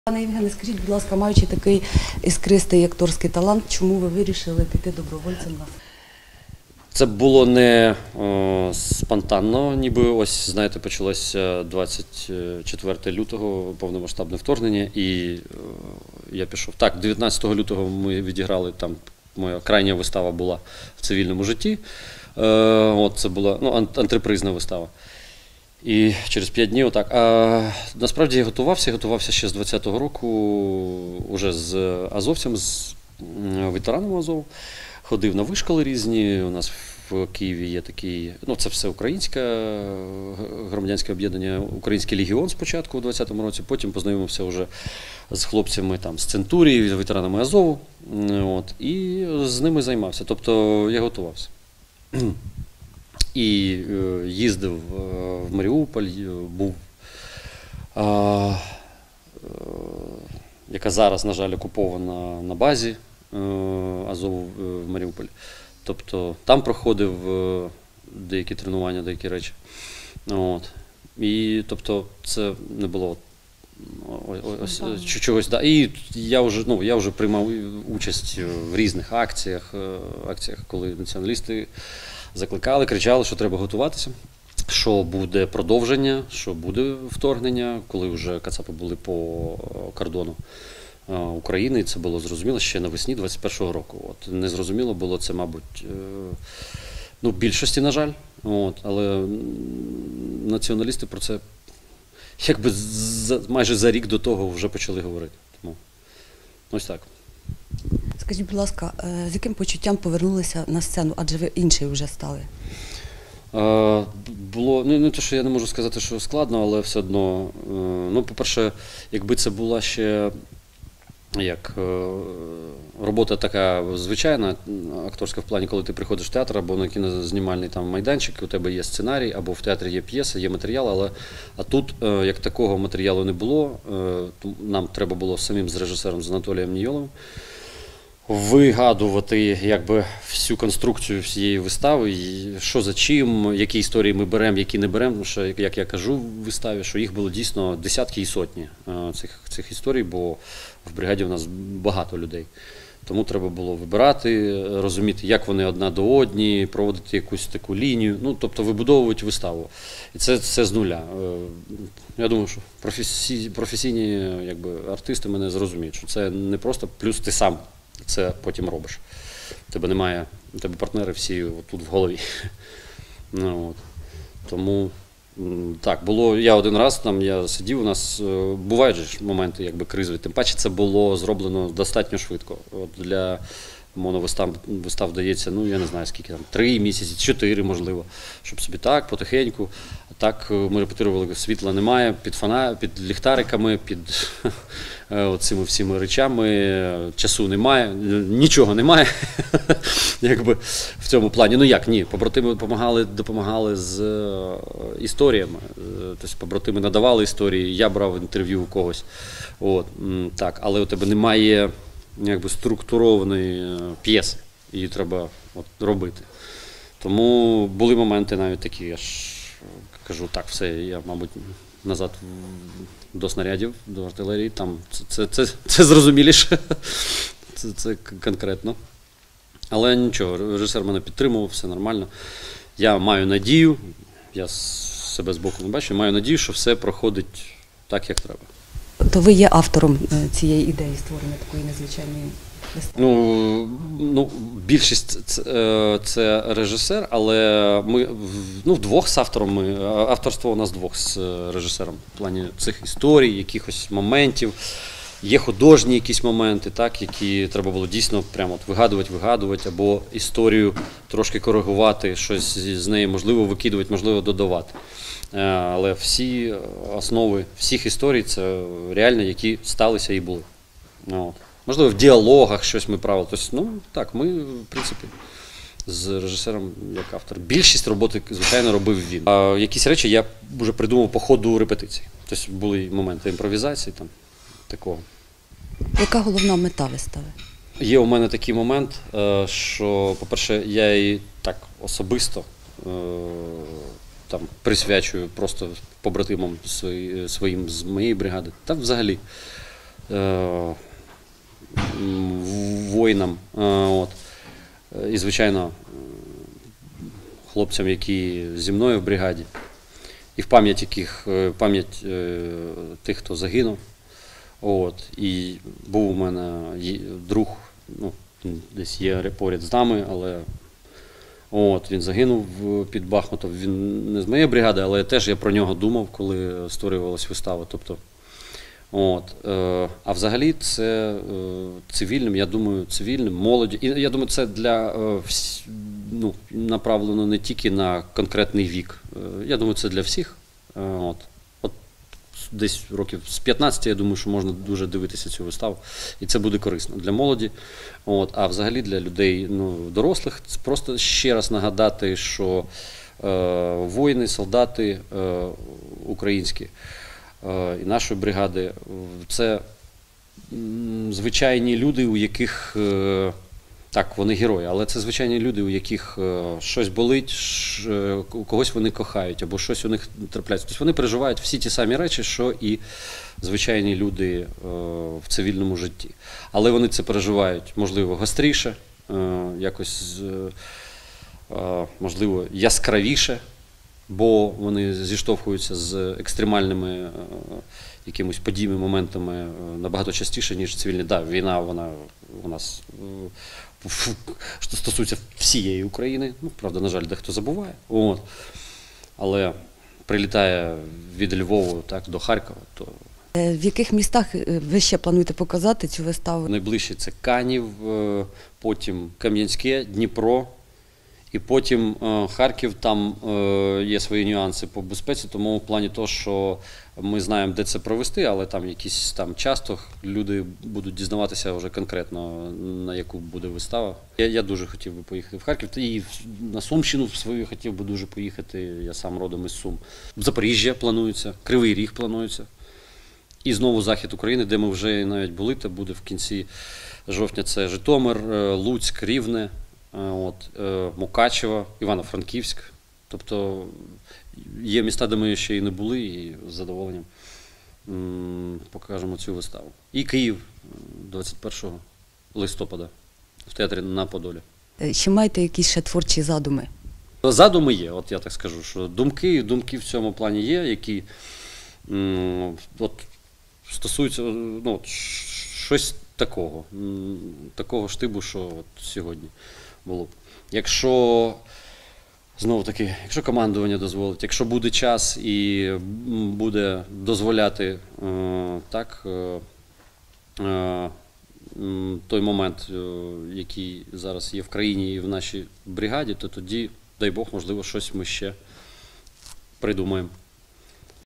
Пане Євгене, скажіть, будь ласка, маючи такий іскристий акторський талант, чому ви вирішили піти добровольцем на? Це було не спонтанно, ніби ось, знаєте, почалося 24 лютого повномасштабне вторгнення, і я пішов. Так, 19 лютого ми відіграли, там моя крайня вистава була в цивільному житті. Це була антрепризна вистава. І через 5 днів отак. А насправді я готувався ще з 20-го року, уже з азовцями, з ветеранами Азову. Ходив на вишколи різні, у нас в Києві є такий, це все українське громадянське об'єднання, Український легіон спочатку у 20-му році, потім познайомився вже з хлопцями там, з Центурії, ветеранами Азову, і з ними займався, тобто я готувався. І їздив в Маріуполь, був, яка зараз, на жаль, окупована на базі Азову в Маріуполі. Тобто там проходив деякі тренування, деякі речі. І тобто це не було чогось. Да. І я вже приймав участь в різних акціях, коли націоналісти закликали, кричали, що треба готуватися, що буде продовження, що буде вторгнення, коли вже кацапи були по кордону України, і це було зрозуміло ще навесні 21-го року. Не зрозуміло було це, мабуть, більшості, на жаль, але націоналісти про це якби майже за рік до того вже почали говорити. Тому ось так. Скажіть, будь ласка, з яким почуттям повернулися на сцену, адже ви інший вже стали? Було, не те, що я не можу сказати, що складно, але все одно, по-перше, якби це була ще робота така звичайна, акторська в плані, коли ти приходиш в театр або на кінознімальний там майданчик, у тебе є сценарій, або в театрі є п'єса, є матеріал, а тут як такого матеріалу не було, нам треба було самим з режисером, з Анатолієм Нійоловим, вигадувати всю конструкцію всієї вистави, що за чим, які історії ми беремо, які не беремо, тому що, як я кажу в виставі, що їх було дійсно десятки і сотні цих історій, бо в бригаді в нас багато людей. Тому треба було вибирати, розуміти, як вони одна до одні, проводити якусь таку лінію, тобто вибудовувати виставу. І це з нуля. Я думаю, що професійні артисти мене зрозуміють, що це не просто плюс ти сам це потім робиш. У тебе партнери всі тут в голові. Тому так, було, я один раз я сидів, у нас бувають же моменти кризові, тим паче це було зроблено достатньо швидко. Для моновистав дається, я не знаю скільки, 3 місяці, 4 можливо, щоб собі так, потихеньку. А так ми репетирували, світла немає, під ліхтариками, під цими всіми речами, часу немає, нічого немає в цьому плані. Ні, побратими допомагали з історіями, тобто побратими надавали історії, я брав інтерв'ю у когось, так, але у тебе немає структурованої п'єси, її треба робити. Тому були моменти навіть такі, я ж кажу, так, все, я, мабуть, назад до снарядів, до артилерії, там це зрозуміліше, це конкретно. Але нічого, режисер мене підтримував, все нормально. Я маю надію, я себе збоку не бачу, маю надію, що все проходить так, як треба. То ви є автором цієї ідеї створення такої незвичайної вистави? Більшість це режисер, але ми вдвох з автором, авторство у нас двох з режисером в плані цих історій, якихось моментів. Є художні якісь моменти, так, які треба було дійсно прямо вигадувати, або історію трошки коригувати, щось з неї можливо викидувати, можливо додавати. Але всі основи всіх історій це реально, які сталися і були. Можливо, в діалогах щось ми правили. Тобто, так, ми, в принципі, з режисером як автор. Більшість роботи, звичайно, робив він. А якісь речі я вже придумав по ходу репетицій. Тобто були моменти імпровізації, там, такого. Яка головна мета вистави? Є у мене такий момент, що, по-перше, я її так особисто присвячую просто побратимам своїм з моєї бригади. Та взагалі воїнам. От. І, звичайно, хлопцям, які зі мною в бригаді, і в пам'ять тих, хто загинув. От. І був у мене друг, ну, десь є поряд з нами, але от, він загинув під Бахмутом. Він не з моєї бригади, але теж я про нього думав, коли створювалась вистава. Тобто, от. А взагалі це цивільним, я думаю, цивільним, молоді. І я думаю, це для, ну, направлено не тільки на конкретний вік. Я думаю, це для всіх. От. Десь років з 15, я думаю, що можна дуже дивитися цю виставу. І це буде корисно для молоді. От. А взагалі для людей, ну, дорослих, це просто ще раз нагадати, що воїни, солдати українські і нашої бригади – це звичайні люди, у яких, так, вони герої, але це звичайні люди, у яких щось болить, когось вони кохають, або щось у них трапляється. Тобто вони переживають всі ті самі речі, що і звичайні люди в цивільному житті. Але вони це переживають, можливо, гостріше, якось, можливо, яскравіше, бо вони зіштовхуються з екстремальними якимось подіями, моментами набагато частіше, ніж цивільні. Так, війна, вона у нас, що стосується всієї України, ну, правда, на жаль, дехто забуває, от. Але прилітає від Львова, так, до Харкова, то... В яких містах ви ще плануєте показати цю виставу? Найближче це Канів, потім Кам'янське, Дніпро, і потім Харків. Там є свої нюанси по безпеці, тому в плані того, що ми знаємо, де це провести, але там якісь там часто люди будуть дізнаватися вже конкретно, на яку буде вистава. Я дуже хотів би поїхати в Харків, і на Сумщину свою хотів би дуже поїхати, я сам родом із Сум. В Запоріжжя планується, Кривий Ріг планується. І знову захід України, де ми вже навіть були, то буде в кінці жовтня. Це Житомир, Луцьк, Рівне, от, Мукачево, Івано-Франківськ. Тобто є міста, де ми ще і не були, і з задоволенням покажемо цю виставу. І Київ 21 листопада в театрі на Подолі. Чи маєте якісь ще творчі задуми? Задуми є, от я так скажу, що думки в цьому плані є, які от, стосуються, ну, щось такого штибу, що от сьогодні було б. Якщо, знову таки, якщо командування дозволить, якщо буде час і буде дозволяти так, той момент, який зараз є в країні і в нашій бригаді, то тоді, дай Бог, можливо, щось ми ще придумаємо.